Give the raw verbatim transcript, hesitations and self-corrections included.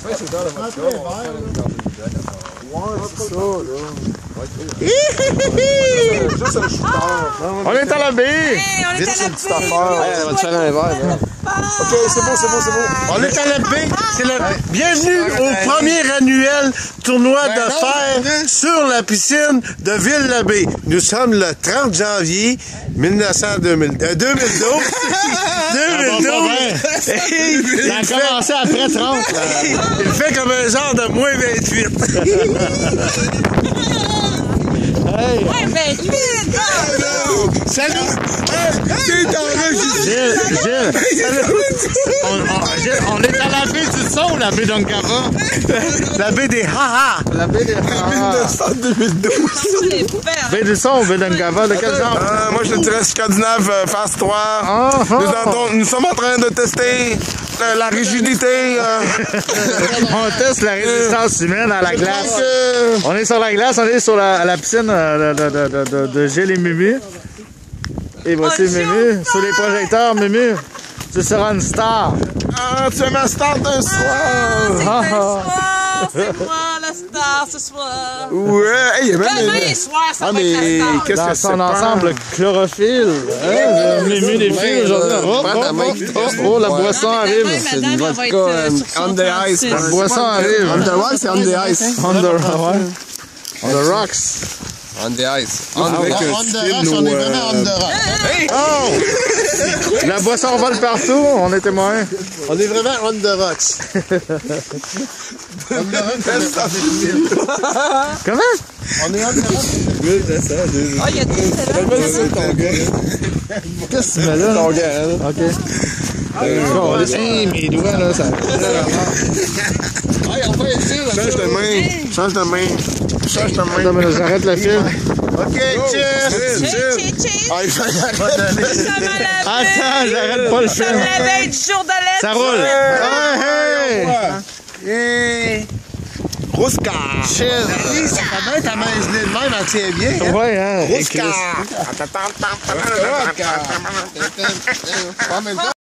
Ouais, c'est dans la voiture. Ouais, c'est ça, là. Juste un shooter. On est à la baie! Hey, on est Vite, à c'est la une petite baie! affaire. Ouais, on va te faire un verre, là. Ok, c'est bon, c'est bon, c'est bon. On est à la baie! C'est le bienvenue au premier annuel tournoi de fer sur la piscine de Ville-la-Baie. Nous sommes le trente janvier mille neuf cents deux mille douze. deux mille douze. deux mille douze. Ça a commencé après trente, là. Il fait comme un genre de moins vingt-huit. Hey! Ouais, vingt-huit! Salut! C'est enregistré. Gilles, Gilles! On, on, Gilles, on est à la baie du son, la baie d'Onkava. La baie des haha! La baie des mille neuf cents deux mille douze. baie du son ou baie d'Onkava, de quel genre? Euh, moi, je te dirais Scandinave euh, phase trois. Ah, ah. Nous, entendons- nous sommes en train de tester euh, la rigidité. euh, On teste la résistance humaine à la glace. euh, On est sur la glace, on est sur la, à la piscine euh, de, de, de, de, de Gilles et Mumu. Et voici Oh, Mumu, sur les projecteurs, Mumu. Tu seras une star. Ah, tu es ma star d'un C'est soir. le soir, c'est moi la star ce soir. Ouais, hey, il y a même Demain une- soir, ça Ah, va être mais la star. qu'est-ce Dans que c'est son ensemble, chlorophylle. Hein, Mumu des filles aujourd'hui. Oh, oh, oh, oh, oh, la boisson arrive. C'est une vodka on the ice. La boisson arrive. On the ice, c'est on the ice. On the, ouais. On the rocks. On the ice. On the On est vraiment on the rock. Oh! La boisson vole partout, on est témoins. On est vraiment on the rocks. Comment? On est on the rocks. Ah, il y a des Qu'est-ce que tu mets là? Ok. Oh, hey, mes doigts là, ça. Change de main. Change de main. Change de main. Attends, mais j'arrête le film. OK, cheers! Cheers, cheers, cheers. Ah, il fallait arrêter. Ça m'a lavé. Attends, j'arrête pas le Ça film. me lavait du jour de l'aide. Ça roule. Hey, hey. Hey. Rouscar. Chill. Ça fait bien ta main gelée de même, elle tient bien. Hein? Ouais, hein. Rouscar.